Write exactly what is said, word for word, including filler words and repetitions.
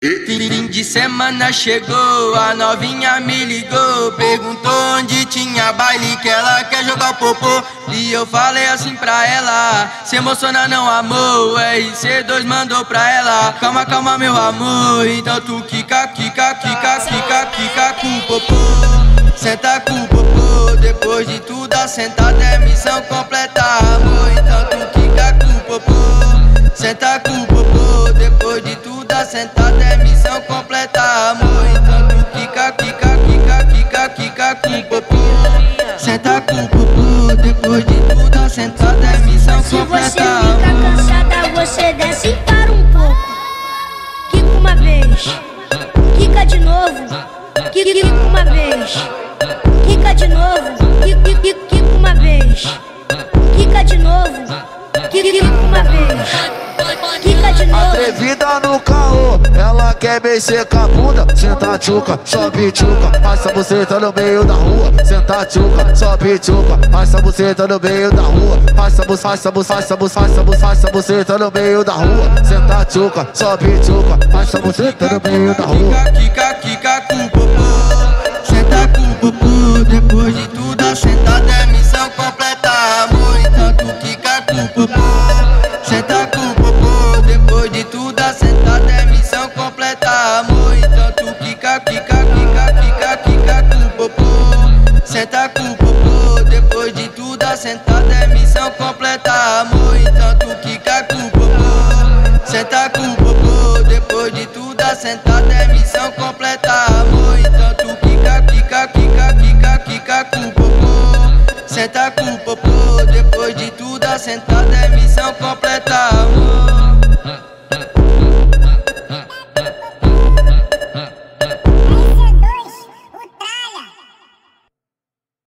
Fim de semana chegou, a novinha me ligou, perguntou onde tinha baile, que ela quer jogar o popô. E eu falei assim pra ela, se emociona não amor, o R C dois mandou pra ela. Calma, calma meu amor, então tu quica, quica, quica, quica, quica com o popô. Senta com o popô, depois de tudo a sentada é missão completa, amor. Então tu quica com o popô, senta com o popô, depois de tudo a sentada é missão completa, amor. Então tu quica, quica, quica, quica, quica com o popô. Senta com o popô, depois de tudo a sentada é missão completa. Se você fica cansada, você desce e para um pouco. Quica uma vez, quica de novo, quica uma vez, quica de novo, quica, quica, quica uma vez, quica de novo, quica uma vez, quica de novo. Atrevida no caô, ela quer mexer com a bunda. Senta tchuca, sobe tchuca, passa você tá no meio da rua. Senta tchuca, sobe tchuca, passa você tá no meio da rua. Passa você, passa você, passa você, passa você, passa você tá no meio da rua. Senta tchuca, sobe tchuca, passa você tá no meio da rua. Quica, quica com o popô, senta com o popô, depois de tudo a sentada é missão completa, amor. Então tu quica com o popô, senta com o popô, depois de tudo a sentada é missão completa, amor. Então tu quica, quica, quica, quica, quica com o popô, senta com o popô, depois de tudo a sentada é missão completa, amor. Então tu quica com o popô, senta com o popô, depois de tudo a sentada é missão completa, amor. Então tu quica, quica, quica, quica, quica com o popô, senta com o popô, depois de tudo a sentada é missão completa, amor.